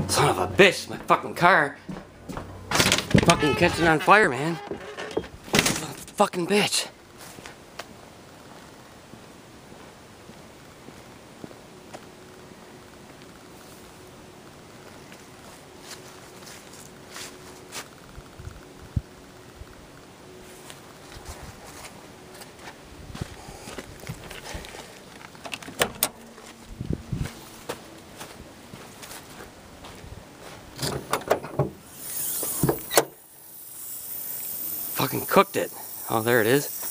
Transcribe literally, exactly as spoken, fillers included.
Son of a bitch, my fucking car. Fucking catching on fire, man. Fucking bitch. Fucking cooked it. Oh, there it is.